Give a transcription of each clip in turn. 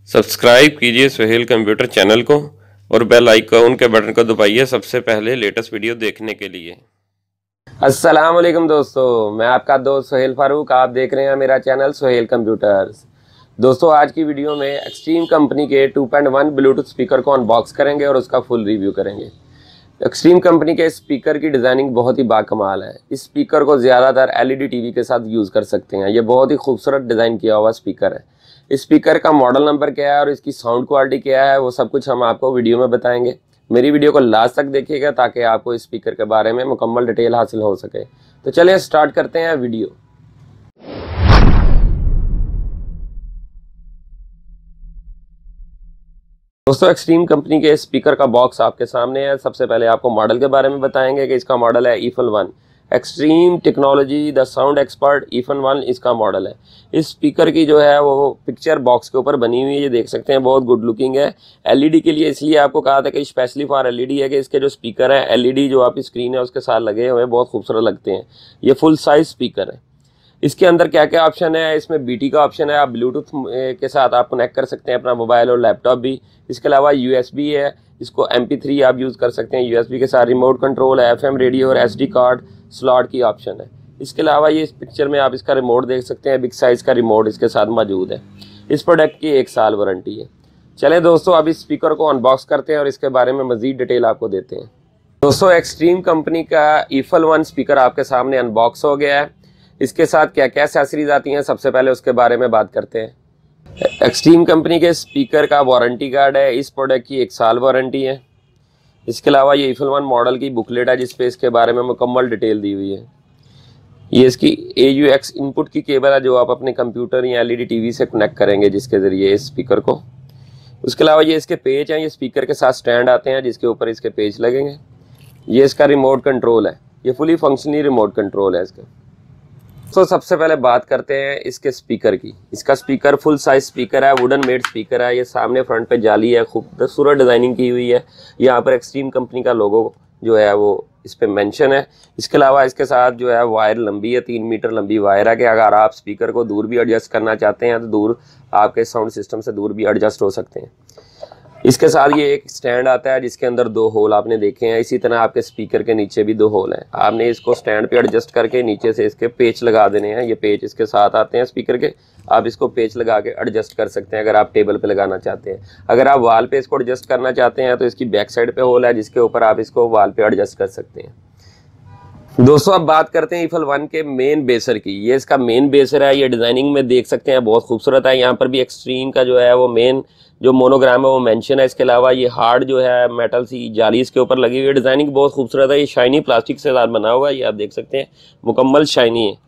Subscribe कीजिए Sohail computer channel को और बेल आइकन के बटन को दबाइए सबसे पहले लेटेस्ट वीडियो देखने के लिए। अस्सलाम वालेकुम दोस्तों, मैं आपका दोस्त सोहेल फारूक। आप देख रहे हैं मेरा चैनल सोहेल कंप्यूटर्स। दोस्तों, आज की वीडियो में एक्सट्रीम कंपनी के 2.1 ब्लूटूथ स्पीकर को अनबॉक्स करेंगे और उसका फुल रिव्यू करेंगे। एक्सट्रीम कंपनी के स्पीकर की डिज़ाइनिंग बहुत ही बाकमाल है। इस स्पीकर को ज़्यादातर LED टीवी के साथ यूज़ कर सकते हैं। ये बहुत ही खूबसूरत डिज़ाइन किया हुआ स्पीकर है। इस स्पीकर का मॉडल नंबर क्या है और इसकी साउंड क्वालिटी क्या है, वो सब कुछ हम आपको वीडियो में बताएंगे। मेरी वीडियो को लास्ट तक देखिएगा ताकि आपको इस स्पीकर के बारे में मुकम्मल डिटेल हासिल हो सके। तो चलिए स्टार्ट करते हैं वीडियो। दोस्तों, एक्सट्रीम कंपनी के स्पीकर का बॉक्स आपके सामने है। सबसे पहले आपको मॉडल के बारे में बताएंगे कि इसका मॉडल है ईफल 1 extreme technology the sound expert ईफल 1 इसका मॉडल है। इस स्पीकर की जो है वो पिक्चर बॉक्स के ऊपर बनी हुई है, ये देख सकते हैं, बहुत गुड लुकिंग है। LED के लिए इसलिए आपको कहा था कि स्पेशली फॉर LED है कि इसके जो स्पीकर है LED जो आपकी स्क्रीन है उसके साथ लगे हुए हैं, बहुत खूबसूरत लगते हैं। ये फुल साइज स्पीकर है। इसके अंदर क्या क्या ऑप्शन है, इसमें BT का ऑप्शन है। आप ब्लूटूथ के साथ आप कनेक्ट कर सकते हैं अपना मोबाइल और लैपटॉप भी। इसके अलावा USB है, इसको MP3 आप यूज़ कर सकते हैं। USB के साथ रिमोट कंट्रोल है, FM रेडियो और SD कार्ड स्लॉट की ऑप्शन है। इसके अलावा ये इस पिक्चर में आप इसका रिमोट देख सकते हैं, बिग साइज़ का रिमोट इसके साथ मौजूद है। इस प्रोडक्ट की 1 साल वारंटी है। चलें दोस्तों, अब इस स्पीकर को अनबॉक्स करते हैं और इसके बारे में मज़ीद डिटेल आपको देते हैं। दोस्तों, एक्सट्रीम कंपनी का ईफल 1 स्पीकर आपके सामने अनबॉक्स हो गया है। इसके साथ क्या क्या एक्सेसरीज आती हैं, सबसे पहले उसके बारे में बात करते हैं। एक्सट्रीम कंपनी के स्पीकर का वारंटी कार्ड है। इस प्रोडक्ट की 1 साल वारंटी है। इसके अलावा ये ईफल 1 मॉडल की बुकलेट है जिसपे इसके बारे में मुकम्मल डिटेल दी हुई है। ये इसकी AUX इनपुट की केबल है जो आप अपने कंप्यूटर या LED टीवी से कनेक्ट करेंगे जिसके ज़रिए इस स्पीकर को। उसके अलावा ये इसके पेज हैं, ये स्पीकर के साथ स्टैंड आते हैं जिसके ऊपर इसके पेज लगेंगे। ये इसका रिमोट कंट्रोल है, ये फुली फंक्शनली रिमोट कंट्रोल है इसका। तो सबसे पहले बात करते हैं इसके स्पीकर की। इसका स्पीकर फुल साइज स्पीकर है, वुडन मेड स्पीकर है। ये सामने फ्रंट पे जाली है, खूबसूरत डिज़ाइनिंग की हुई है। यहाँ पर एक्सट्रीम कंपनी का लोगो जो है वो इस पे मेंशन है। इसके अलावा इसके साथ जो है वायर लंबी है, 3 मीटर लंबी वायर है कि अगर आप स्पीकर को दूर भी एडजस्ट करना चाहते हैं तो दूर आपके साउंड सिस्टम से दूर भी एडजस्ट हो सकते हैं। इसके साथ ये एक स्टैंड आता है जिसके अंदर 2 होल आपने देखे हैं। इसी तरह आपके स्पीकर के नीचे भी 2 होल हैं। आपने इसको स्टैंड पे एडजस्ट करके नीचे से इसके पेच लगा देने हैं। ये पेच इसके साथ आते हैं स्पीकर के। आप इसको पेच लगा के एडजस्ट कर सकते हैं अगर आप टेबल पे लगाना चाहते हैं। अगर आप वाल पे इसको एडजस्ट करना चाहते हैं तो इसकी बैक साइड पे होल है जिसके ऊपर आप इसको वाल पे एडजस्ट कर सकते हैं। दोस्तों, अब बात करते हैं ईफल 1 के मेन बेसर की। ये इसका मेन बेसर है। ये डिज़ाइनिंग में देख सकते हैं बहुत खूबसूरत है। यहाँ पर भी एक्सट्रीम का जो है वो मेन जो मोनोग्राम है वो मेंशन है। इसके अलावा ये हार्ड जो है मेटल सी जाली इसके ऊपर लगी हुई है। डिज़ाइनिंग बहुत खूबसूरत है। ये शाइनी प्लास्टिक से साथ बना हुआ है, ये आप देख सकते हैं, मुकम्मल शाइनी है।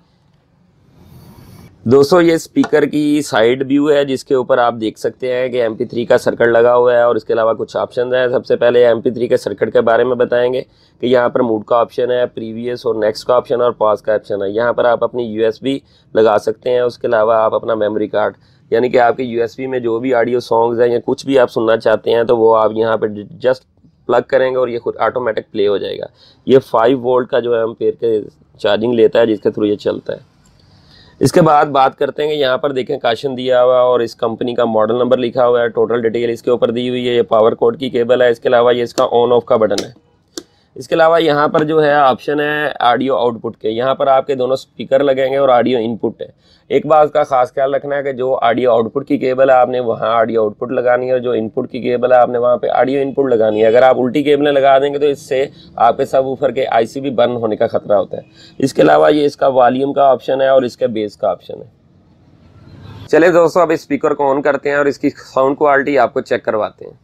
दोस्तों, ये स्पीकर की साइड व्यू है जिसके ऊपर आप देख सकते हैं कि MP3 का सर्किट लगा हुआ है और इसके अलावा कुछ ऑप्शन हैं। सबसे पहले MP3 के सर्किट के बारे में बताएंगे कि यहाँ पर मूड का ऑप्शन है, प्रीवियस और नेक्स्ट का ऑप्शन और पॉज का ऑप्शन है। यहाँ पर आप अपनी USB लगा सकते हैं। उसके अलावा आप अपना मेमोरी कार्ड, यानी कि आपके USB में जो भी ऑडियो सॉन्ग्स हैं या कुछ भी आप सुनना चाहते हैं तो वो आप यहाँ पर जस्ट प्लग करेंगे और ये खुद ऑटोमेटिक प्ले हो जाएगा। ये 5 वोल्ट का जो है एम्पेयर के चार्जिंग लेता है जिसके थ्रू ये चलता है। इसके बाद बात करते हैं कि यहाँ पर देखें काशन दिया हुआ और इस कंपनी का मॉडल नंबर लिखा हुआ है, टोटल डिटेल इसके ऊपर दी हुई है। ये पावर कोड की केबल है। इसके अलावा ये इसका ऑन ऑफ का बटन है। इसके अलावा यहाँ पर जो है ऑप्शन है ऑडियो आउटपुट के। यहाँ पर आपके दोनों स्पीकर लगेंगे और ऑडियो इनपुट है। एक बात का खास ख्याल रखना है कि जो ऑडियो आउटपुट की केबल है आपने वहाँ ऑडियो आउटपुट लगानी है और जो इनपुट की केबल है आपने वहाँ पे ऑडियो इनपुट लगानी है। अगर आप उल्टी केबलें लगा देंगे तो इससे आपके सबवूफर के IC भी बंद होने का खतरा होता है। इसके अलावा ये इसका वॉल्यूम का ऑप्शन है और इसके बेस का ऑप्शन है। चलिए दोस्तों, अब इस स्पीकर को ऑन करते हैं और इसकी साउंड क्वालिटी आपको चेक करवाते हैं।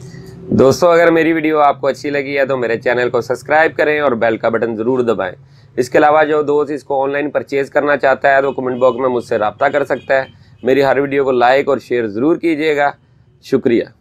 दोस्तों, अगर मेरी वीडियो आपको अच्छी लगी है तो मेरे चैनल को सब्सक्राइब करें और बेल का बटन ज़रूर दबाएं। इसके अलावा जो दोस्त इसको ऑनलाइन परचेज़ करना चाहता है तो कमेंट बॉक्स में मुझसे रब्ता कर सकता है। मेरी हर वीडियो को लाइक और शेयर ज़रूर कीजिएगा। शुक्रिया।